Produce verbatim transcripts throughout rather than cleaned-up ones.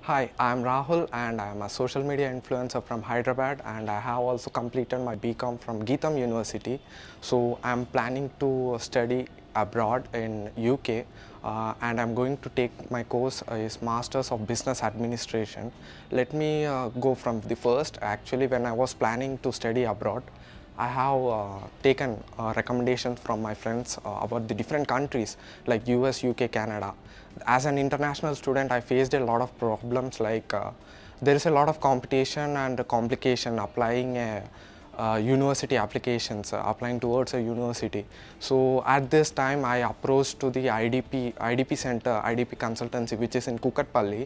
Hi, I'm Rahul and I'm a social media influencer from Hyderabad, and I have also completed my B Com from Geetham University. So I'm planning to study abroad in U K, uh, and I'm going to take my course uh, is Masters of Business Administration. Let me uh, go from the first. Actually, when I was planning to study abroad, I have uh, taken uh, recommendations from my friends uh, about the different countries like U S, U K, Canada. As an international student, I faced a lot of problems like uh, there is a lot of competition and complication applying a uh, university applications, uh, applying towards a university. So at this time, I approached to the I D P I D P Center, I D P Consultancy, which is in Kukatpalli.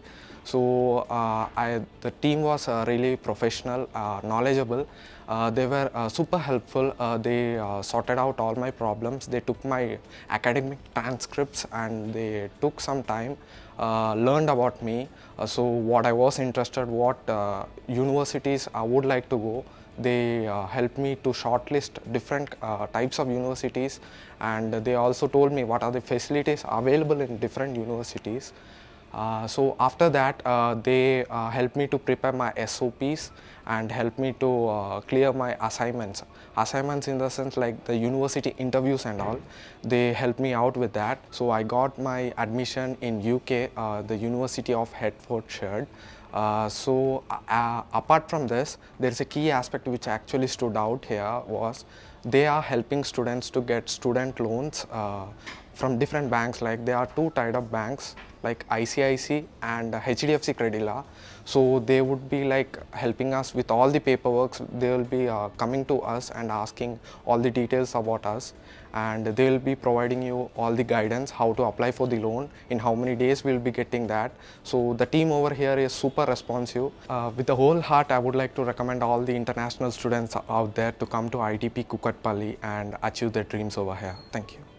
So uh, I, the team was uh, really professional, uh, knowledgeable. Uh, they were uh, super helpful. Uh, they uh, sorted out all my problems. They took my academic transcripts and they took some time, uh, learned about me. Uh, so what I was interested, what uh, universities I would like to go. They uh, helped me to shortlist different uh, types of universities, and they also told me what are the facilities available in different universities. Uh, so after that, uh, they uh, helped me to prepare my S O Ps and helped me to uh, clear my assignments. Assignments in the sense like the university interviews and all. They helped me out with that. So I got my admission in U K, uh, the University of Hertfordshire. Uh, so uh, apart from this, there is a key aspect which actually stood out here was they are helping students to get student loans uh, from different banks. Like there are two tied up banks like I C I C and H D F C Credila. So they would be like helping us with all the paperwork. They will be uh, coming to us and asking all the details about us, and they will be providing you all the guidance how to apply for the loan, in how many days we will be getting that. So the team over here is super responsive. Uh, with the whole heart, I would like to recommend all the international students out there to come to I D P Kukatpalli and achieve their dreams over here. Thank you.